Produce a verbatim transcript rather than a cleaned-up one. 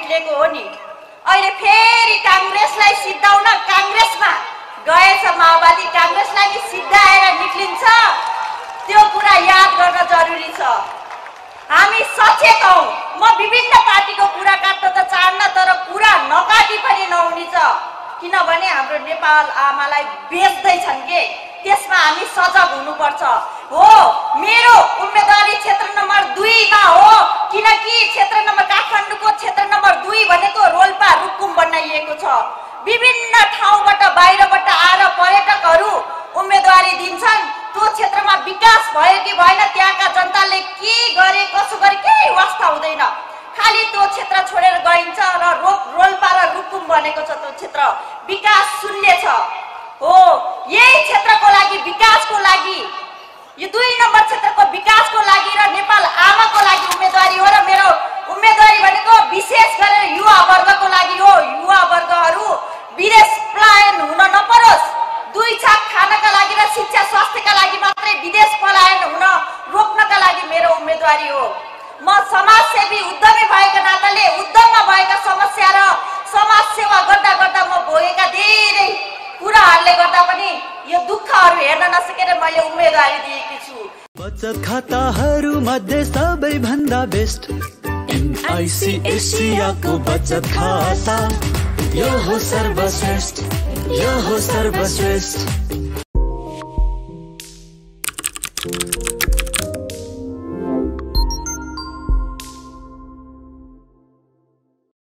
मिलेको हो नि। अहिले फेरि कांग्रेसलाई सिद्धाउन कांग्रेसमा गएछ माओवादी, कांग्रेसलाई नि सिद्धाएर निक्लिन्छ, त्यो कुरा याद गर्न जरुरी छ। हामी सचेत हौ। म विभिन्न पार्टीको कुरा काट्न त चाहन्न, तर कुरा नकाटी पनि नहुने छ, किनभने हाम्रो नेपाल आमालाई बेच्दैछन् के, त्यसमा हामी सजग हुनुपर्छ। हो, मेरो उम्मेदवारी क्षेत्र नम्बर दुईमा हो, किनकि क्षेत्र नम्बर काठमाडौँको क्षेत्र नम्बर दुई भनेको रोल्पा रुकुम बनाइएको छ। विभिन्न ठाउँबाट बाहिरबाट आएर पर्यटकहरू उम्मेदवारी दिन्छन्। त्यो क्षेत्रमा विकास भयो कि भएन, त्यहाँका जनताले के गरे कसो गरे केही वास्ता हुँदैन, खालि त्यो क्षेत्र छोडेर गइन्छ र रोल्पा र रुकुम बनेको छ। त्यो क्षेत्र विकास शून्य छ। हो, यही क्षेत्रको लागि, विकासको लागि, यो दुई नम्बर क्षेत्रको विकासको लागि र नेपाल आमाको लागि उम्मेदवारी हो। र मेरो उम्मेदवारी भनेको विशेष गरेर युवा वर्गको लागि हो। युवा वर्गहरू विदेश पलायन हुन नपरोस्, दुई छाक खानका लागि र शिक्षा स्वास्थ्यका लागि मात्रै विदेश पलायन हुन रोक्नका लागि मेरो उम्मेदवारी हो। म समाजसेवी उद्यमी भएका नाताले उद्यममा भएका समस्या र समाज सेवा गर्दा गर्दा म भोगेका धेरै कुराहरूले गर्दा पनि यो दुःखहरू हेर्न नसकेर मैले उम्मेदवारी दिएकी छु। बचत खाताहरू मध्ये सबैभन्दा बेस्ट एनआइसी एसियाको बचत खाता, यो हो सर्वश्रेष्ठ, यो हो सर्वश्रेष्ठ।